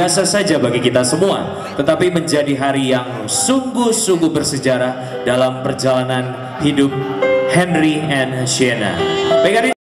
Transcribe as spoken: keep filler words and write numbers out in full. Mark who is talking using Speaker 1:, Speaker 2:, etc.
Speaker 1: biasa saja bagi kita semua, tetapi menjadi hari yang sungguh-sungguh bersejarah dalam perjalanan hidup Henry and Sienna. Baik, hari